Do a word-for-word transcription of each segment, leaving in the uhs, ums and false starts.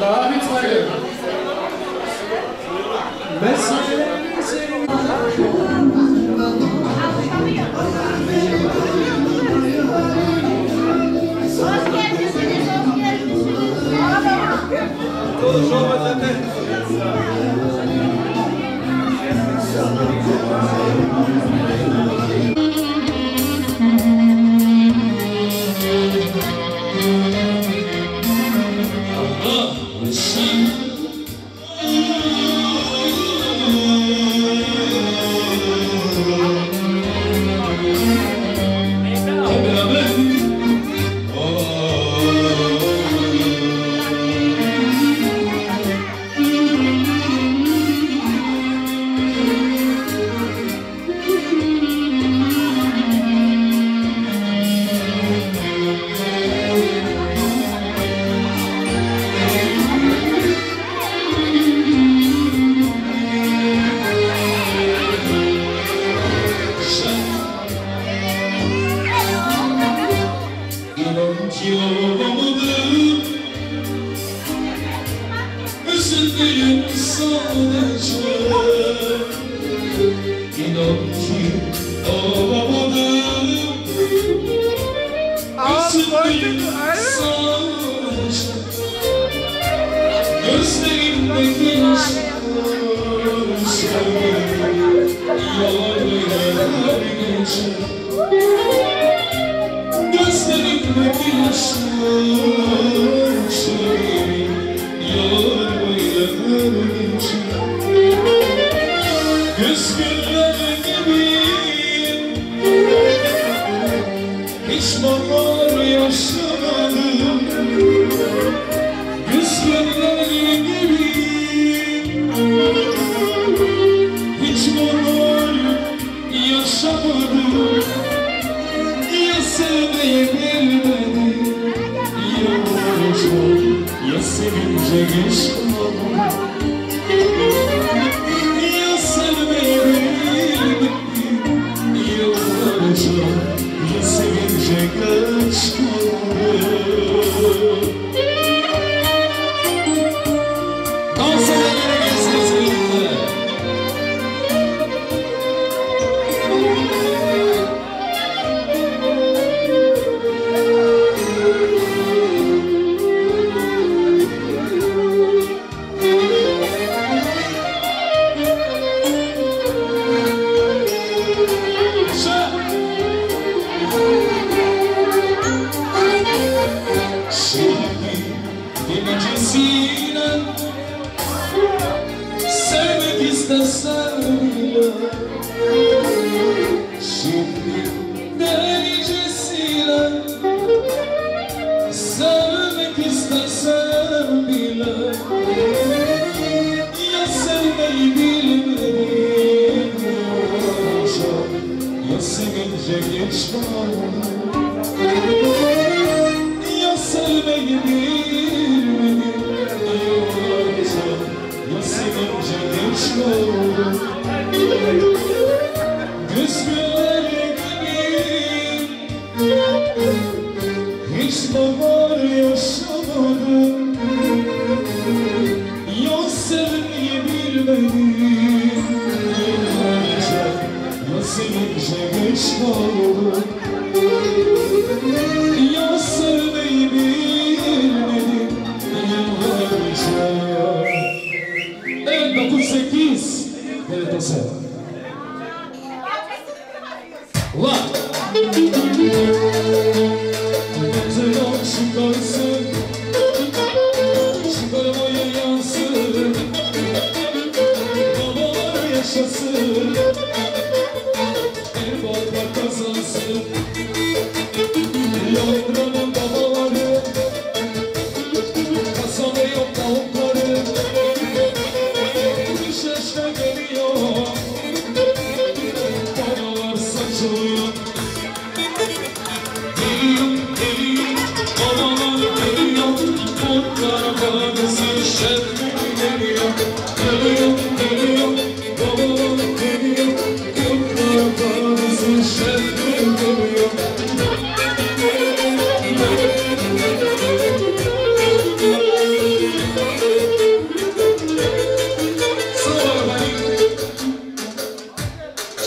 Daha bitmedi. Mesele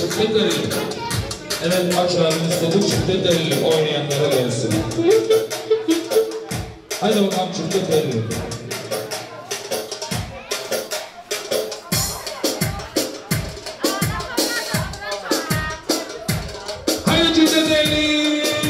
Çıktı Delili. Evet, aç abimiz dedi, Çıktı Delili oynayanlara gelsin. Haydi bakalım Çıktı Delili. Haydi Çıktı Delili.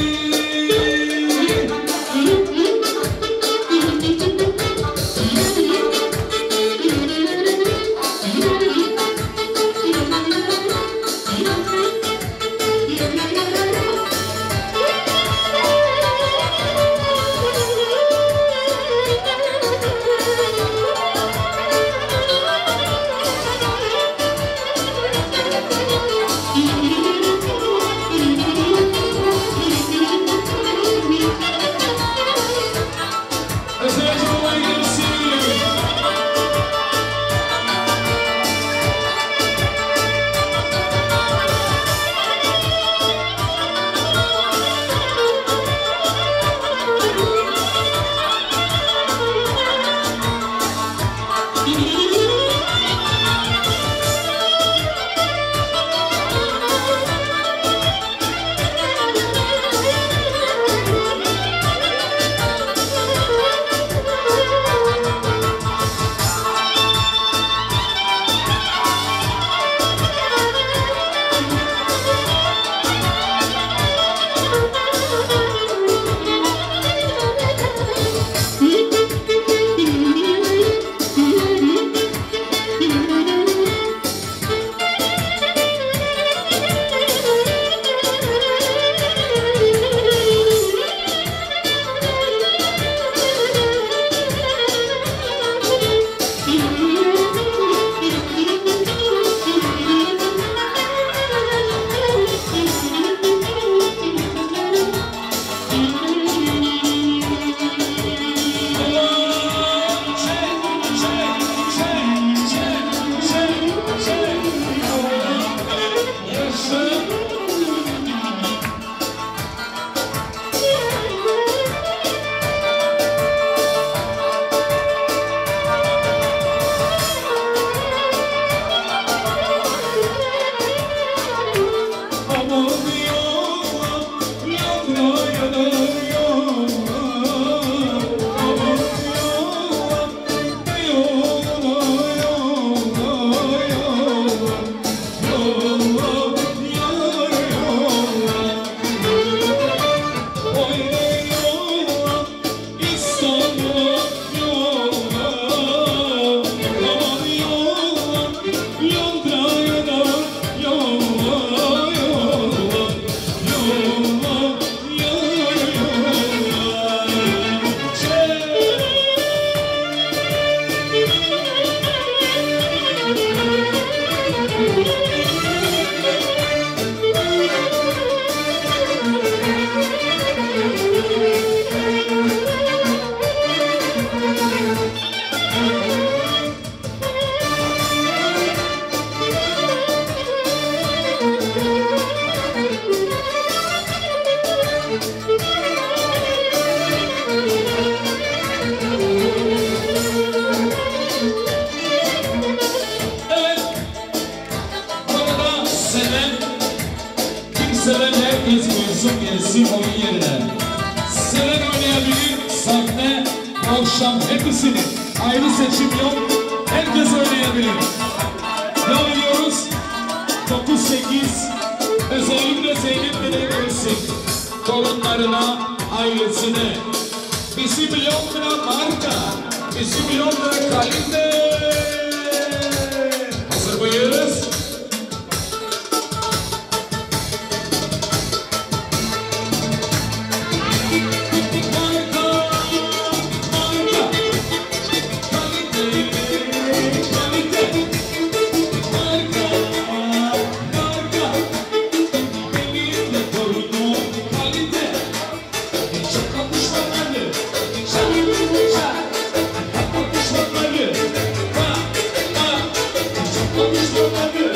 Seven herkes buyursun gelsin oyun yerine. Seven oynayabilir, sahne, akşam hepsini. Ayrı seçim yok, herkes oynayabilir. Devam ediyoruz. dokuz sekiz özellikle Zeynep'le gelsin. Torunlarına, ailesine. Bizim Londra marka, bizim Londra kalite. Hazır mıyız? Vamos, vamos, vamos.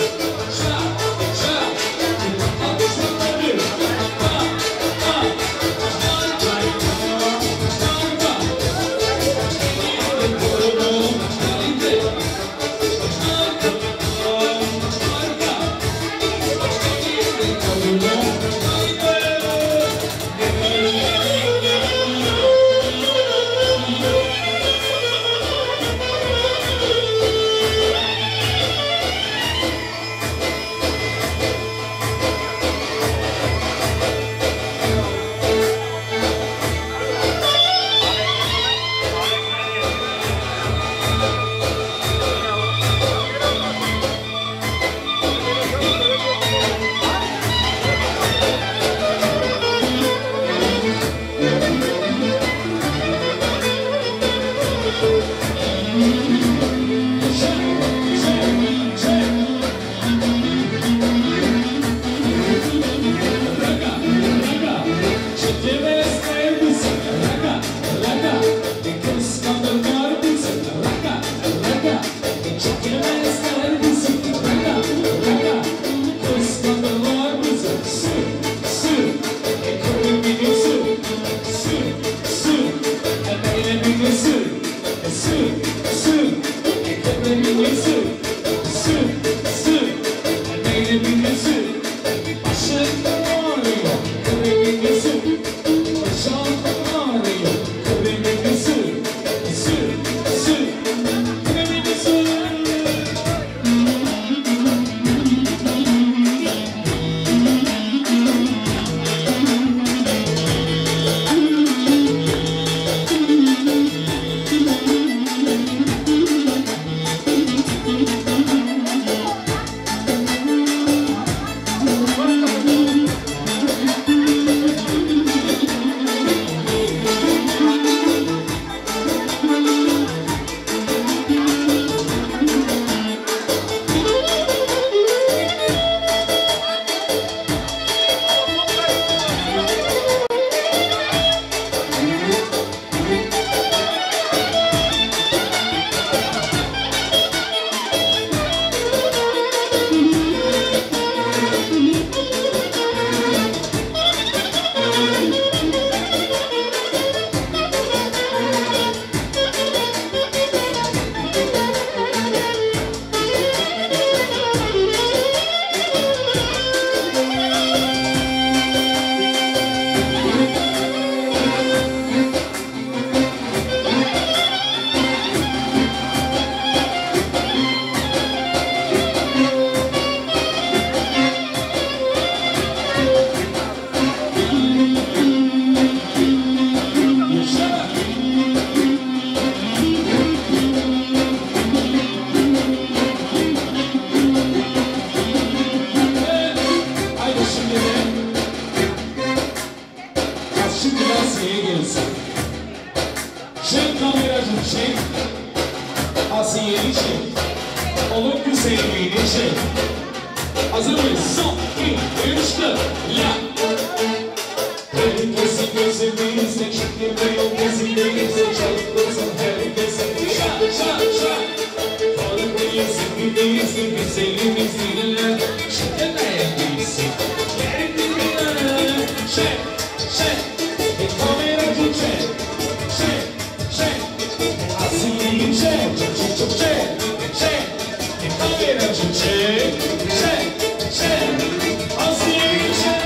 için. Onun güzelliğin için. Hazır mıyız? Son, iki, üç, dört, la! Herkesin gözümüzde, şekilde yol gezimizde, çalıklasın herkesin. Şa, şa, şa! Farkındayız, hepimiz de güzelimiz değiller. Şekilde değilsin. Kendine çek, çek. Bir kameracı çek, çek, çek. Asiyeyi çek, çek, çek, çek, çek, çek. Bir kameracı çek, çek, çek. Asiyeyi çek.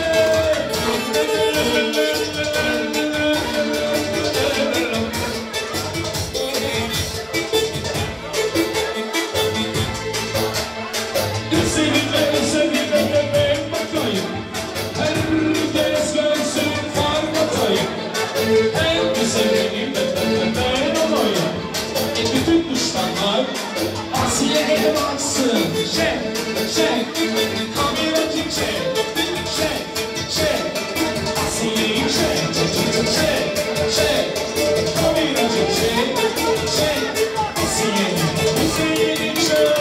Üzerine, üzerine ben bakayım. Herkes görsün fark atayım. En güzelini ben olayım. E bütün düşmanlar Asiye'ye baksın. Çek, çek, kameracı çek, çek, çek. Asiye'yi çek, çek, çek, çek, çek, çek. Kameracı çek, çek. Asiye'nin güzelini çek.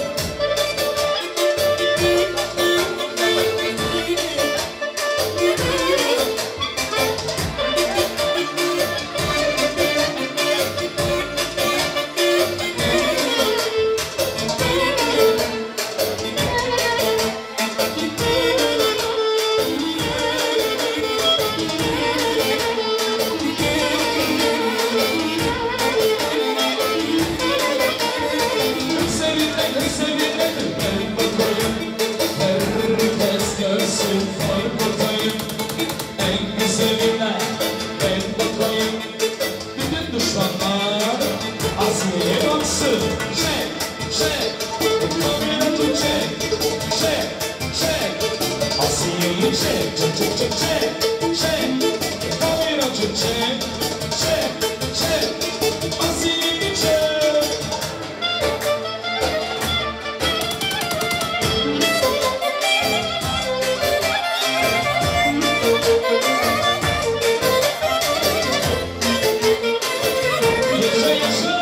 Üzerine, üzerine ben bakayım. Herkes görsün fark atayım. En güzeline ben bakayım. Bütün düşmanlar Asiye'ye baksın. Çek, çek, kameracı çek, çek, çek. Asiye'yi çek, çek, çek, çek, çek, çek. Kameracı çek, çek, çek. Asiye'yi çek. Yaşa, yaşa.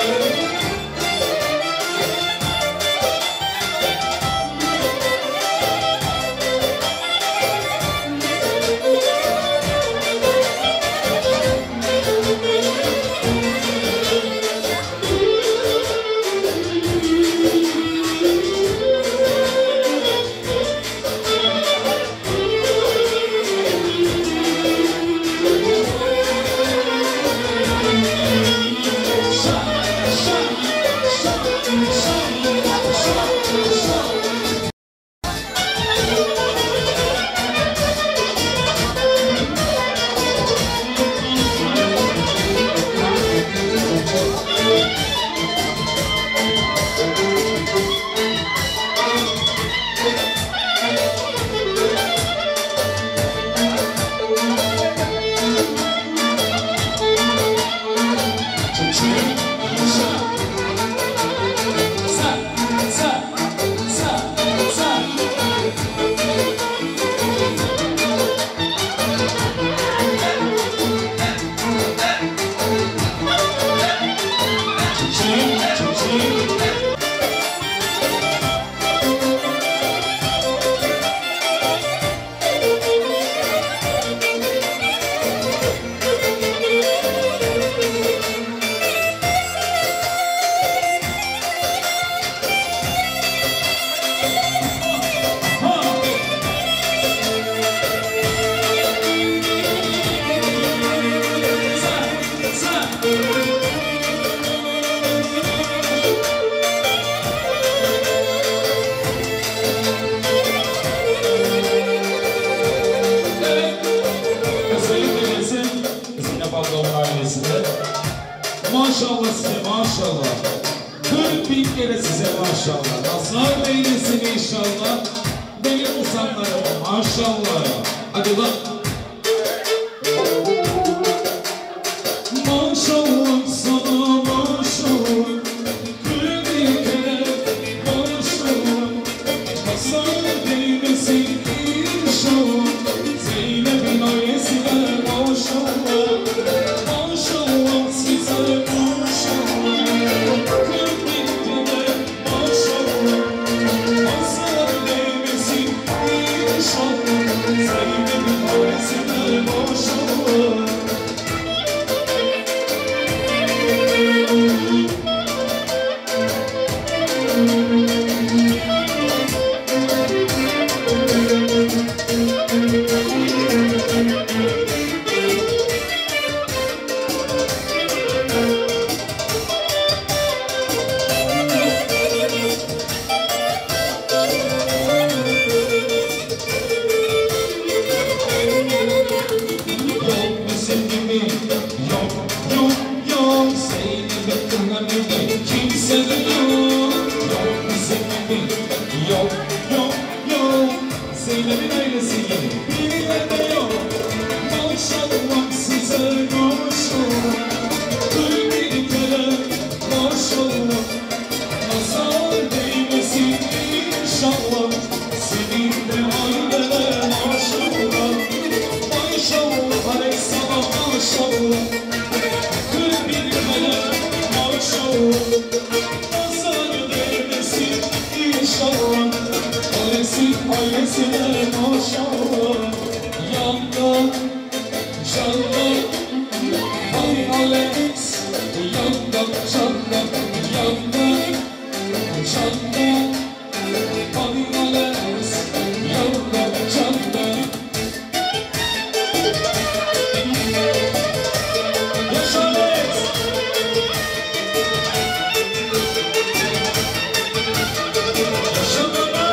Maşallah size maşallah. kırk bin kere size maşallah. Nazar değilsin inşallah. Benim usanlarım maşallah. Hadi lan. Maşallah sana maşallah. kırk bin kere maşallah. Nazar değilsin inşallah. Zeynep'in ailesine maşallah. Maşallah size maşallah. kırk bin kere Zeynep'in ailesine maşallah. Ailesine maşallah. Yanda canlı Ay Alex. Yanda canlı Yanda canlı Ay Alex. Yanda canlı. Yaşa Alex. Yaşa baba.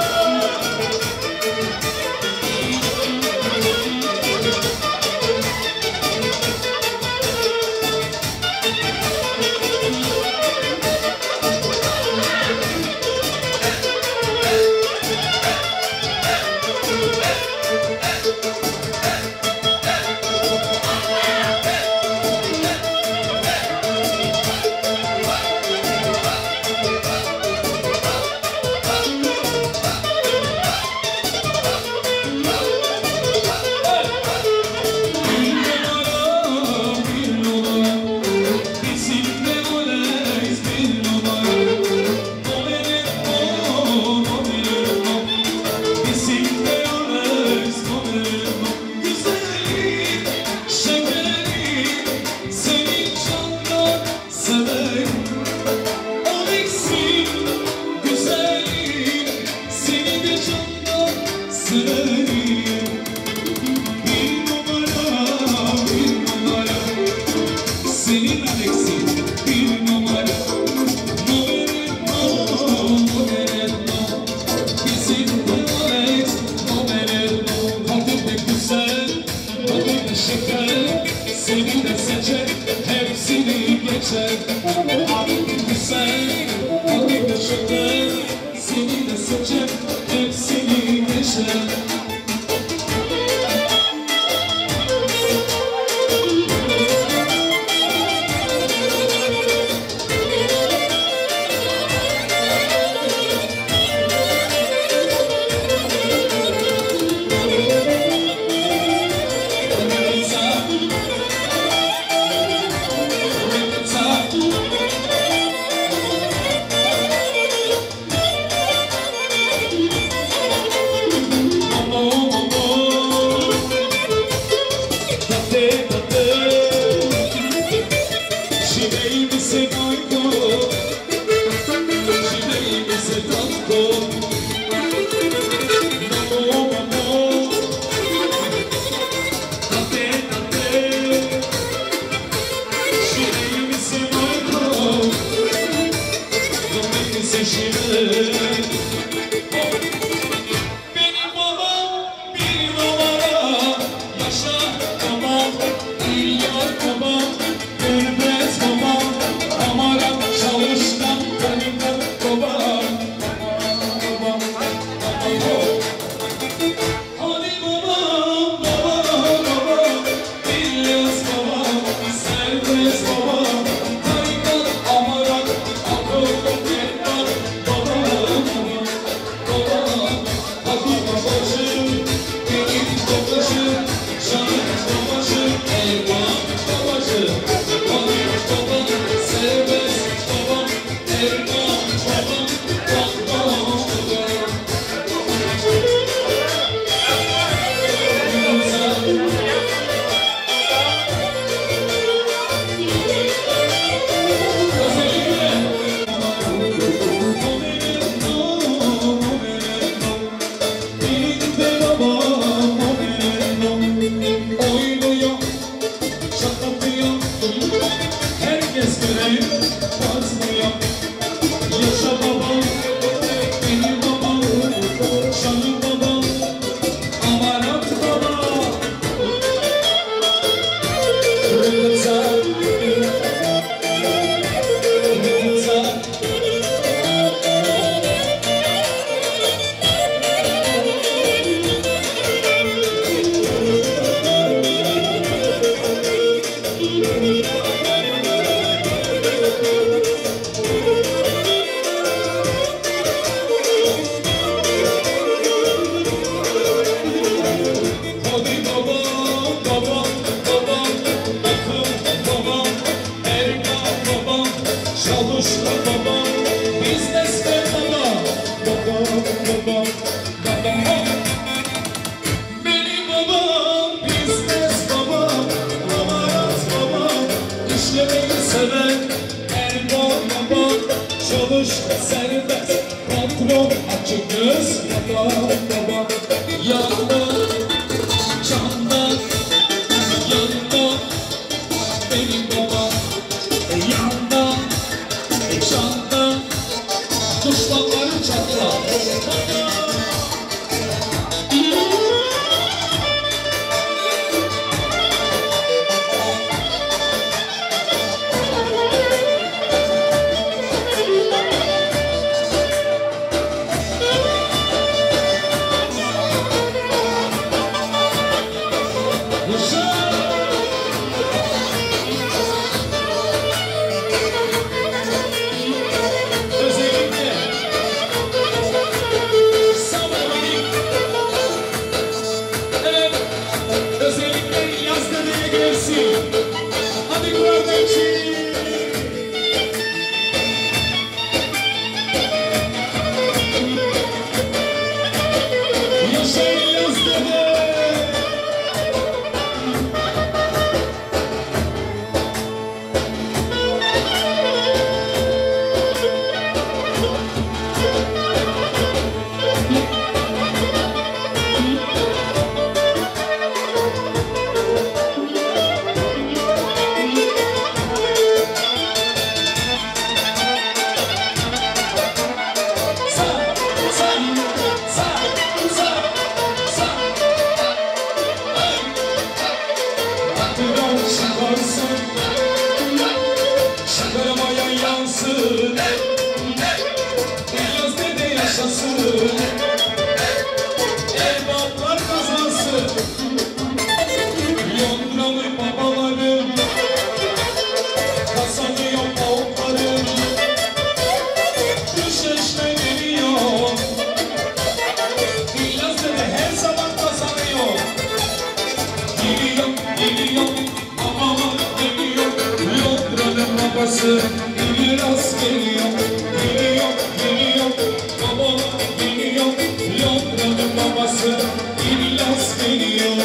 serbest patron açık göz baba baba yanma canma yanma benim baba yanma canma düşmanları çatla İlyas geliyor, geliyor, geliyor, baba geliyor, Londra'nın babası İlyas geliyor.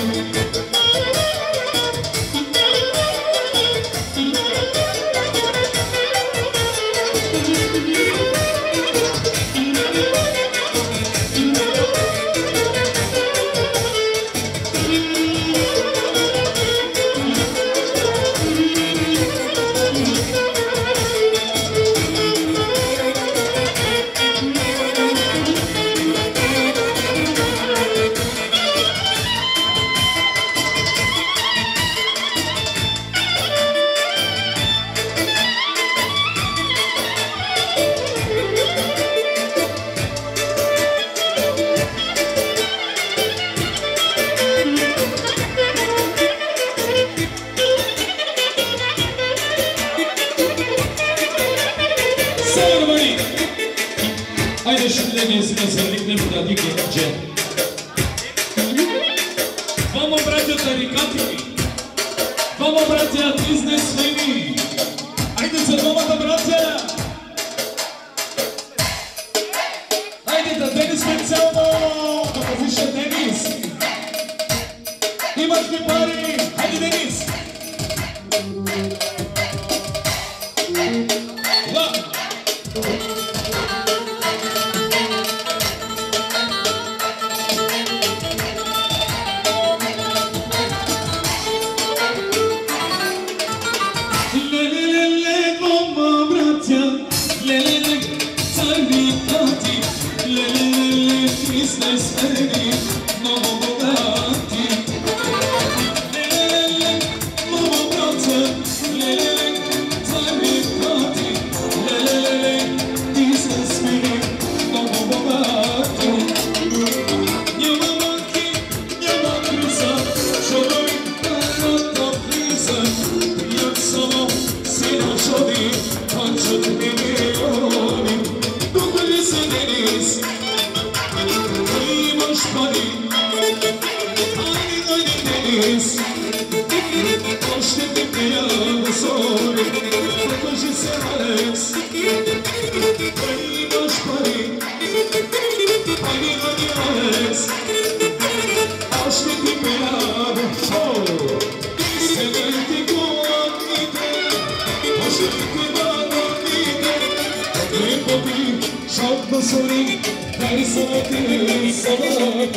Haydi şimdi mezun özellikle burada dikkatlice. Vamo braća tarikati, vamo braća biznesmeni, ajde za dvomata braća. Ajde da tenis specijalno, kako više tenis. Imaš mi pari, ajde tenis. La. Thank you. sorry, very sorry, sorry.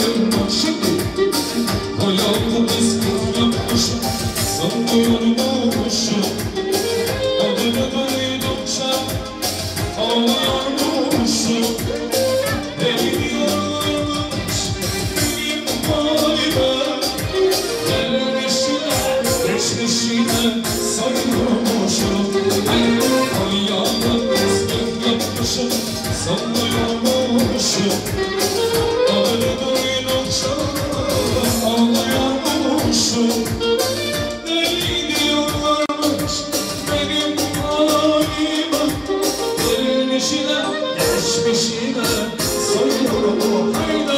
Hayatım eski yapmışım, sanmıyorum Sallıyormuşum adını duydukça ağlıyormuşum. Deli diyorlarmış benim halime, gelmişine geçmişine sayıyorum hayda.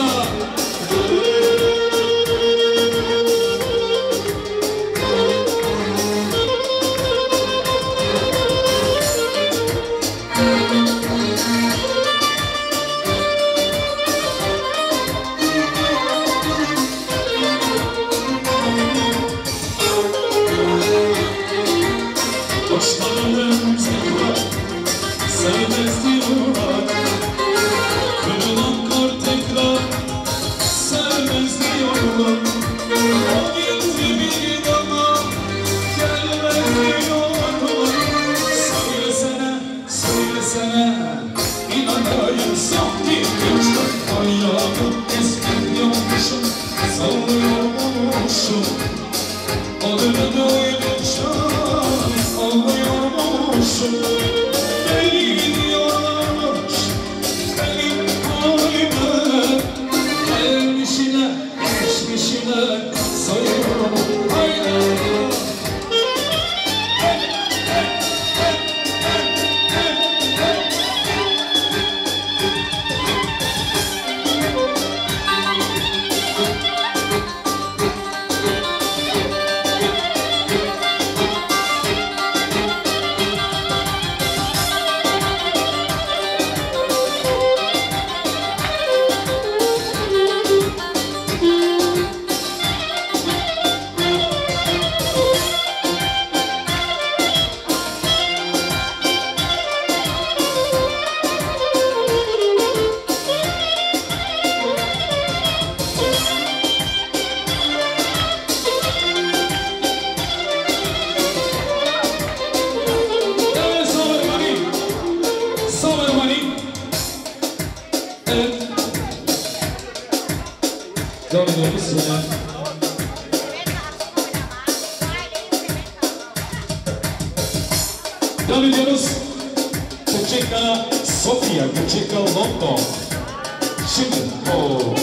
Başlarım tekrar sevmez diyorlar, kırılan kar tekrar sevmez diyorlar. O gitti bir daha gelmez diyorlar. Söylesene, söylesene inanayım sahte gözler. Ayağımı esmiyormuşum, sallıyormuşum adını duydukça ağlıyormuşum. Deli gidiyorlarmış benim halime, gelmişine geçmişine sayıyorum hayda. Devam ediyoruz sonra. Devam ediyoruz. Kucheka Sofia, Kucheka London. Şimdi o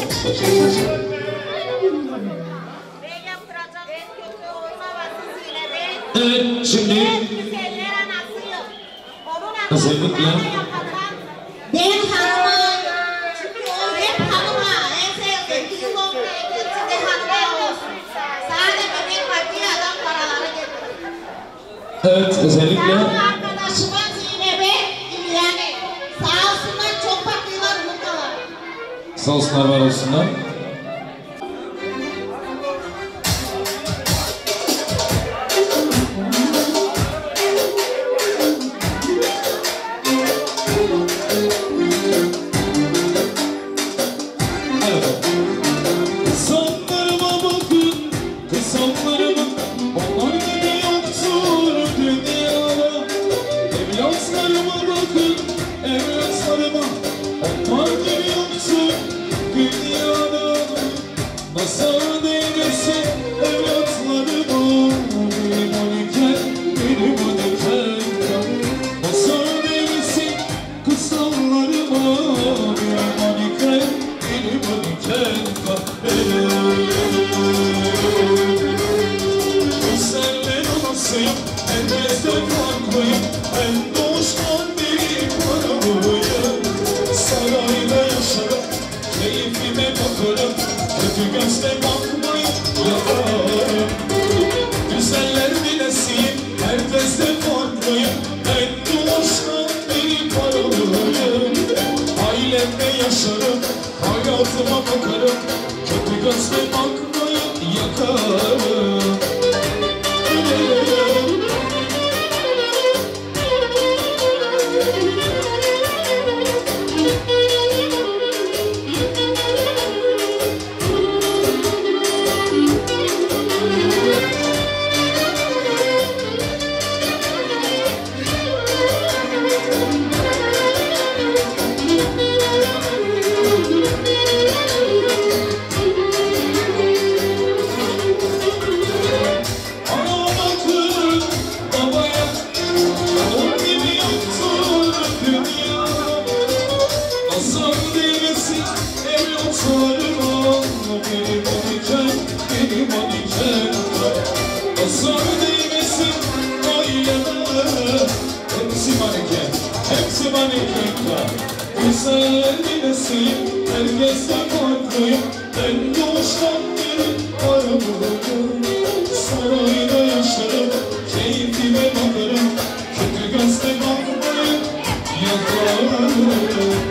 evet, şimdi özellikle benim hanıma, çünkü o hep hanıma, en sevdiğim kızım olmaya geçti hanıma olsun. Sadece benim maddi adam paraları getirir. evet, özellikle Arkadaşıma Zeynep'e, yani sağ olsunlar çok bakıyorlar buradalar. sağ olsunlar, var olsunlar. Kısallarıma bakın, kısallarıma, onlar gibi yoktur dünyada. Evlatlarıma bakın, evlatlarıma, onlar gibi yoktur dünyada. Nazar değmesin evlatlarıma, benim maniken, benim maniken. Nazar değmesin kısallarıma, benim maniken, benim maniken. Güzeller olasıyım, herkesten farklıyım. Ben doğuştan bir paramıyım. Sarayda yaşarım, keyfime bakarım. Kötü gözle bakmayın, yaparım. Güzeller bilesiyim, herkesten farklıyım. Ben doğuştan bir paramıyım. Ailemle yaşarım, hayatıma bakarım. Kötü gözle bakmayın, yakarım. Nazar değmesin evlatlarıma, benim Hatice'm, benim Hatice'm. Nazar değmesin aileme, hepsi maneken, hepsi maneken. Güzel dilesin, herkesten farklıyım. Ben doğuştan beri aramıyorum. Sarayda yaşarım, keyfime bakarım. Kötü gözle bakmayın, yakarım.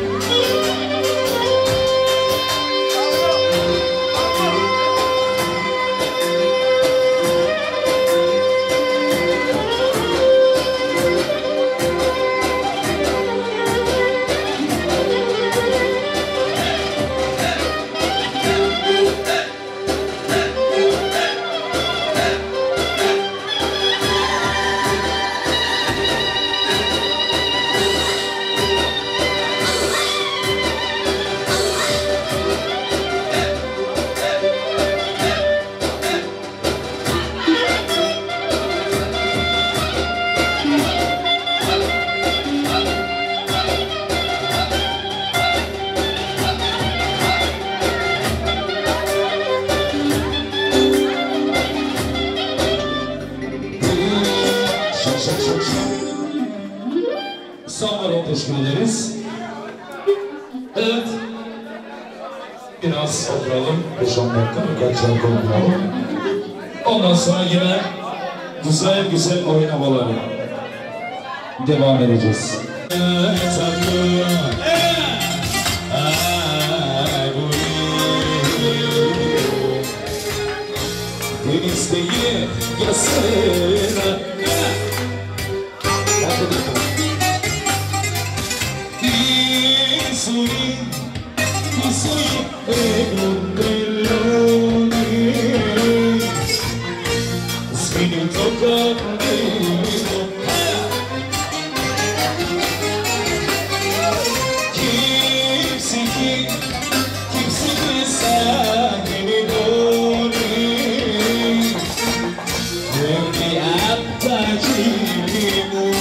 Sonlara teşekkür ederiz. Evet. Biraz oturalım. beş on dakika birkaç şarkı oynayalım. Ondan sonra yine güzel güzel oyun havaları devam edeceğiz. Deniz değil, yasına. Soy, soy un melone, spinning toca keep seeking, keep seeking sangue done, every aptachimo.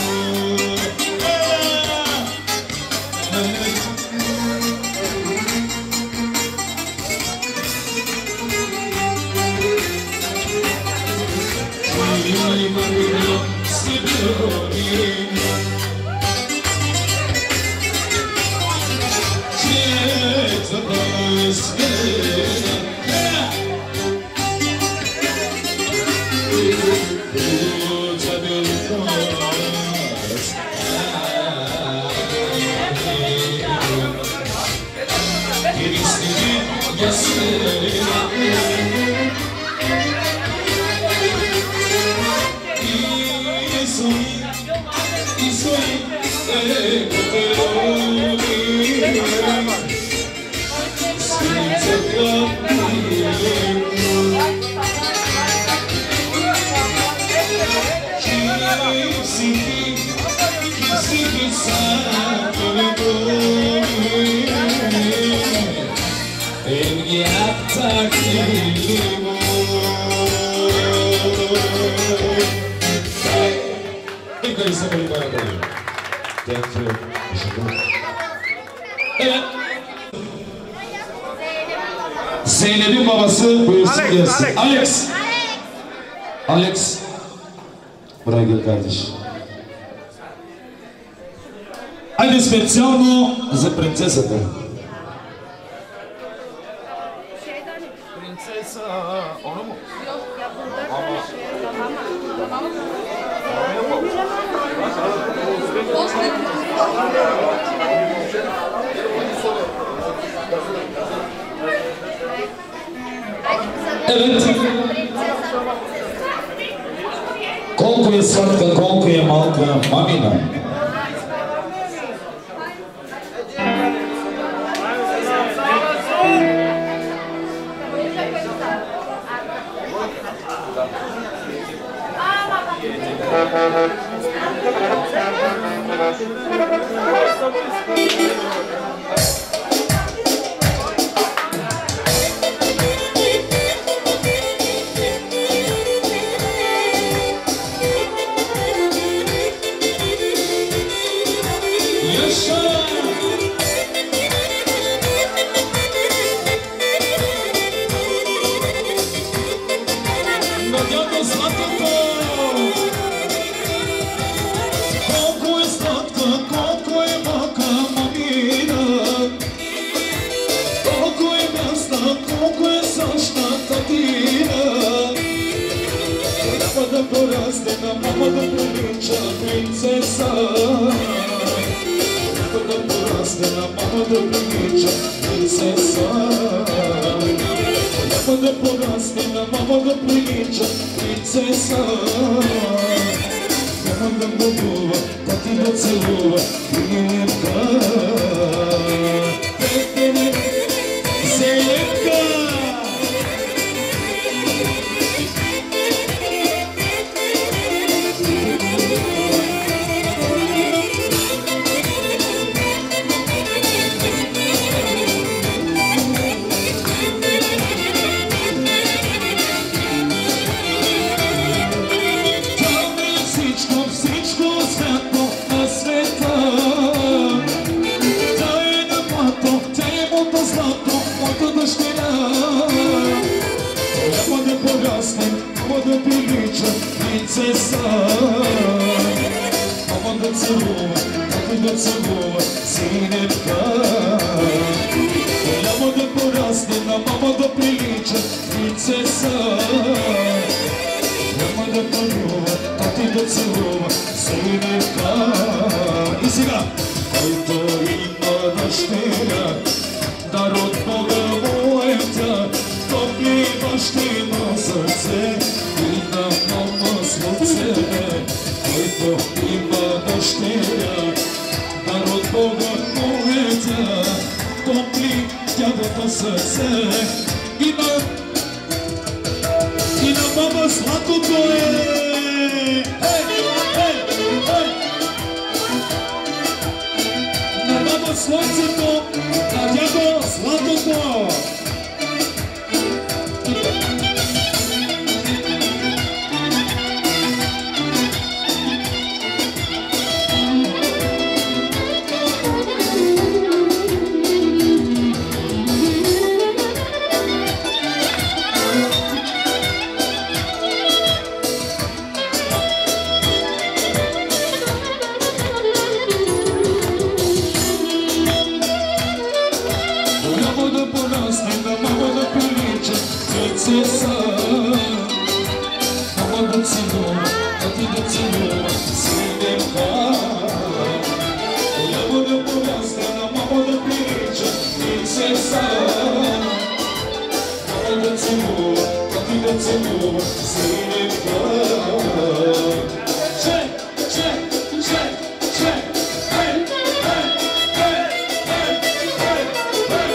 Evet. Zeynep'in babası buyursun gelsin. Alex. Alex. Alex. Buraya gel kardeş. Айде специално за принцесата. Принцеса, onu mu? Yok ya burada mama. Mama. Evet. Колко е сладка, колко е малка мамина. princesa. Kada poraste na mama da priča princesa. Kada poraste na mama da priča princesa. Nema da moguva, da ti da celува priljepka. Petene, Zeljevka. Princesa, mama da celува, tati da celува, sinepka. Лямо да порасне, на мама да прилича, принцеса. Лямо да полюва, тати да целува, синепка. И сега, който има дъщеря, дар от Бога му е тя, топли бащино сърце и на мама слънце. Който има дъщеря, дар от Бога му е тя, топли дядото сърце и на и на мама златото е. Ей, ей, ей. На мама слънцето, на дядо златото. Princesa, mama da celува, tati da celува, sinepka. Лямо да порасне, на мама да прилича, принцеса. Мама да целува, тати да целува, sinepka. Че, че, че, че, ей, ей, ей, ей, ей, ей.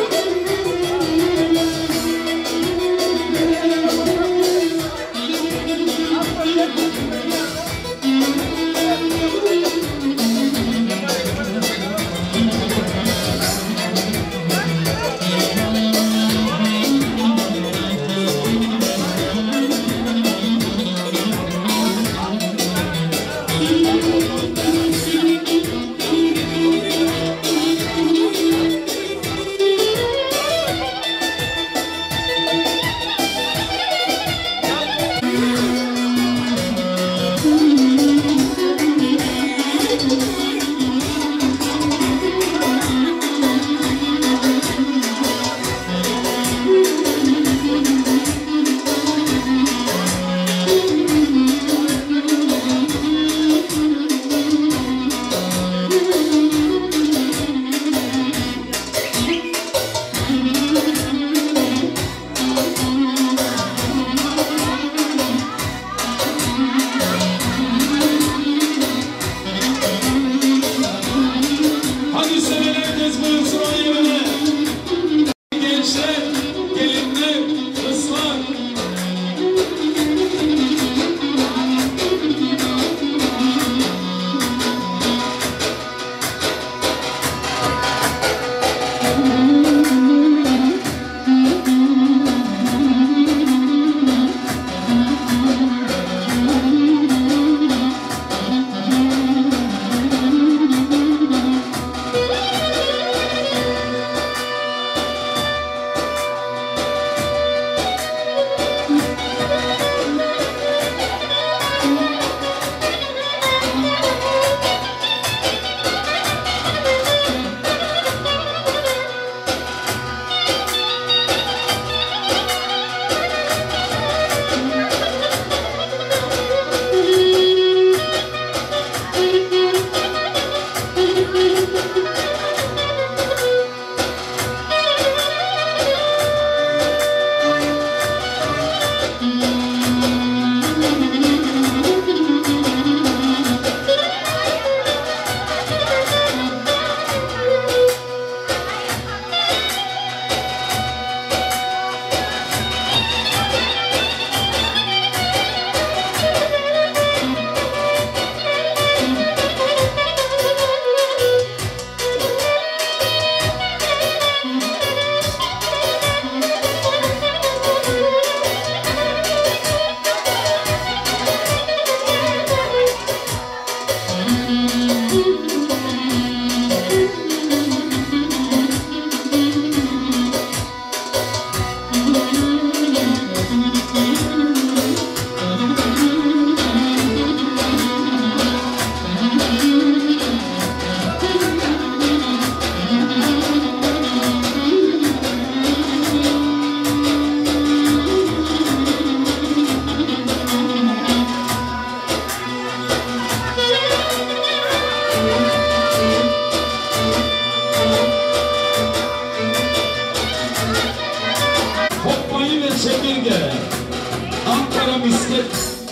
misket.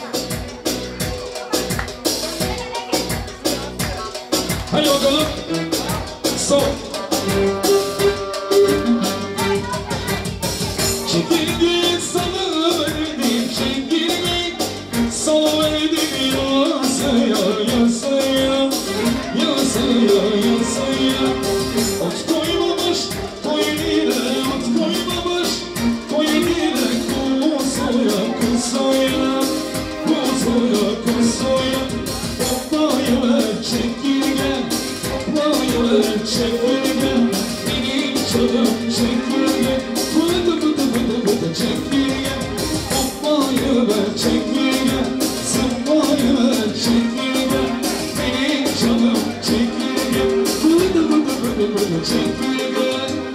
Hadi bakalım. Sol. Çekirge salıverdim, çekirge salıverdim yasaya, yasaya, yasaya, yasaya. Ot koymamış, koyun ile ot koymamış, koyun ile kuzuya, kuzuya, kuzuya, kuzuya. Hoplayıver çekirge, hoplayıver çekirge, benim canım çekirge, vıdı vıdı vıdı vıdı çekirge. Hoplayıver çekirge, zıplayıver çekirge, benim canım çekirge, vıdı vıdı vıdı vıdı çekirge.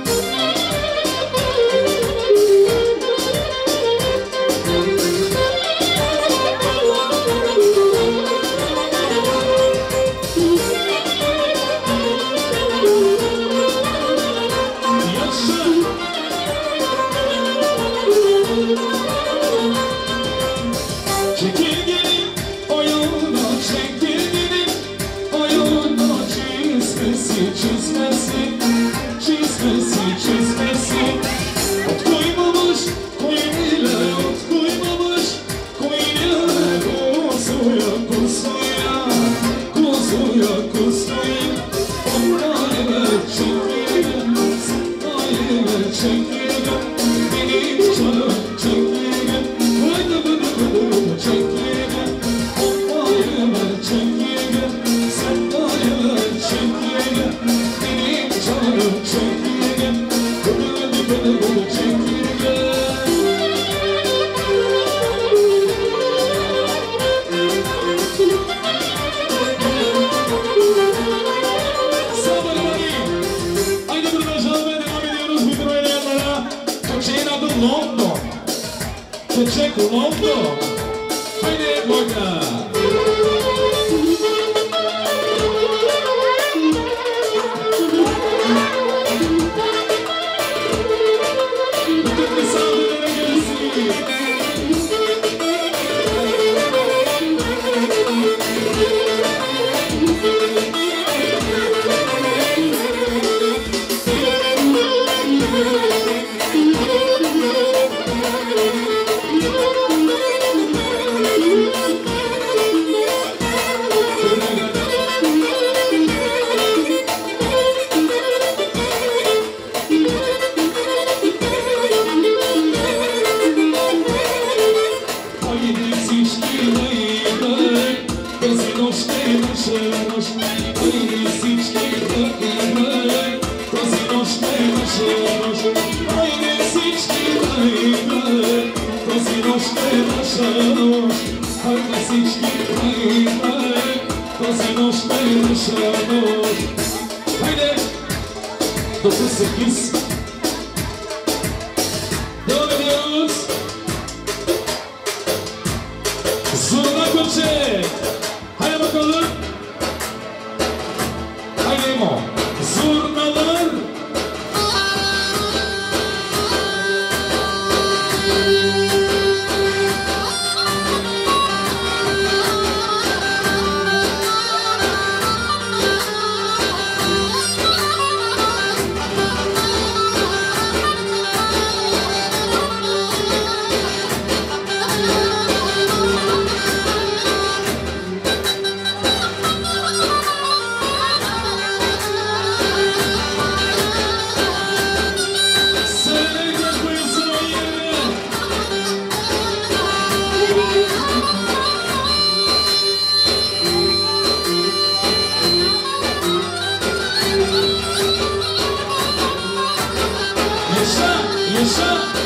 Çekirgenin ayağına, çekirgenin ayağına çizmesi, çizmesi, çizmesi, çizmesi. Ot koymamış, koyun ile ot koymamış, koyun ile kuzuya, kuzuya, kuzuya, kuzuya. Hoplayıver çekirge, zıplayıver çekirge, benim canım çekirge, vıdı vıdı vıdı vıdı çekirge. Hoplayıver çekirge, zıplayıver çekirge, benim canım çekirge, vıdı vıdı vıdı vıdı çekirge. Haydi buradan çalmaya devam ediyoruz bütün oynayanlara. Köçeğin adı London. Köçek London. Haydi bakalım. Bütün misafirlere gelsin. Haydi dokuz sekiz devam ediyoruz. Zurna Köçek. Haydi bakalım. Haydi Emo. Zurnalar. Yaşa, yaşa.